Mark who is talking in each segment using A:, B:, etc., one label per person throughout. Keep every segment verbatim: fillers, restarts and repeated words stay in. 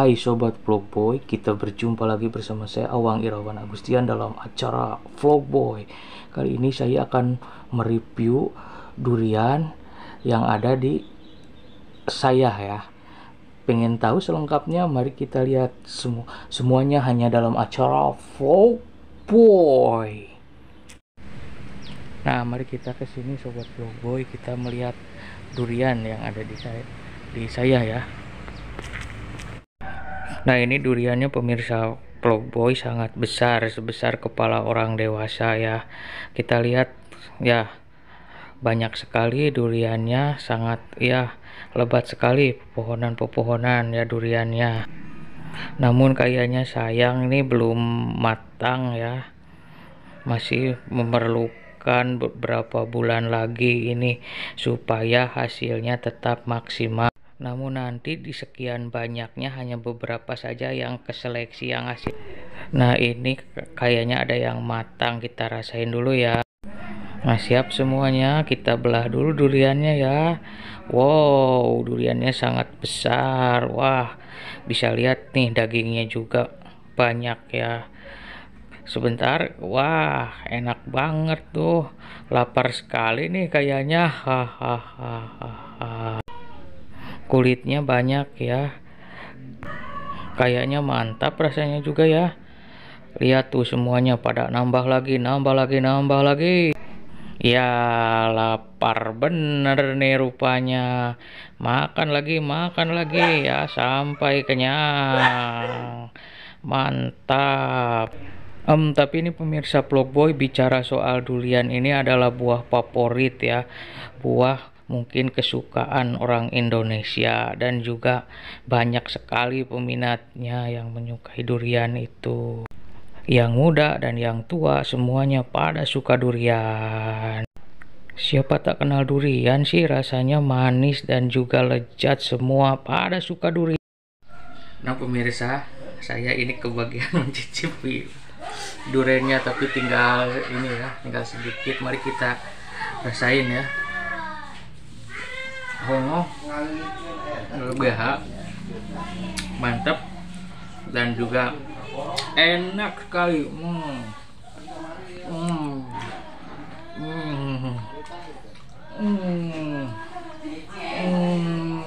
A: Hai Sobat Vlogboy, kita berjumpa lagi bersama saya Awang Irawan Agustian dalam acara Vlogboy. Kali ini saya akan mereview durian yang ada di saya ya. Pengen tahu selengkapnya? Mari kita lihat semu semuanya hanya dalam acara Vlogboy. Nah, mari kita ke sini Sobat Vlogboy, kita melihat durian yang ada di saya, di saya ya. Nah, ini duriannya pemirsa Vlogboy sangat besar, sebesar kepala orang dewasa ya. Kita lihat ya, banyak sekali duriannya, sangat ya lebat sekali pepohonan-pepohonan ya duriannya. Namun kayaknya sayang ini belum matang ya. Masih memerlukan beberapa bulan lagi ini supaya hasilnya tetap maksimal. Namun nanti di sekian banyaknya hanya beberapa saja yang keseleksi yang hasil. Nah, ini kayaknya ada yang matang, kita rasain dulu ya. Nah, siap semuanya, kita belah dulu duriannya ya. Wow, duriannya sangat besar. Wah, bisa lihat nih dagingnya juga banyak ya. Sebentar, wah enak banget tuh. Lapar sekali nih kayaknya. Hahaha. Kulitnya banyak ya, kayaknya mantap rasanya juga ya. Lihat tuh semuanya pada nambah lagi, nambah lagi, nambah lagi. Ya lapar bener nih rupanya. Makan lagi, makan lagi ya sampai kenyang. Mantap. Um, tapi ini pemirsa Vlogboy, bicara soal durian, ini adalah buah favorit ya. Buah mungkin kesukaan orang Indonesia, dan juga banyak sekali peminatnya yang menyukai durian itu. Yang muda dan yang tua semuanya pada suka durian. Siapa tak kenal durian sih, rasanya manis dan juga lezat, semua pada suka durian. Nah pemirsa, saya ini kebagian mencicipi duriannya, tapi tinggal ini ya, tinggal sedikit. Mari kita rasain ya. Hongo, B H, mantap dan juga enak sekali. Hmm. Hmm. Hmm. Hmm. Hmm.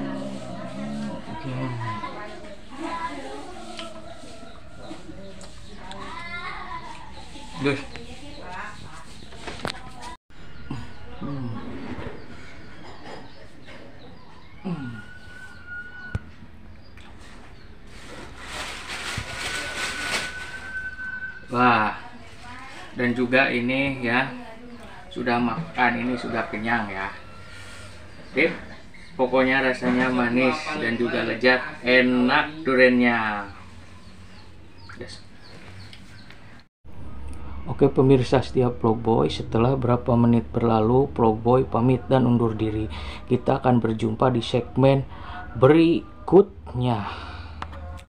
A: Guys. Hmm. Wah, dan juga ini ya, sudah makan ini sudah kenyang ya. Oke, pokoknya rasanya manis dan juga lezat, enak duriannya. Yes. Oke pemirsa setiap Vlogboy, setelah berapa menit berlalu Vlogboy pamit dan undur diri. Kita akan berjumpa di segmen berikutnya.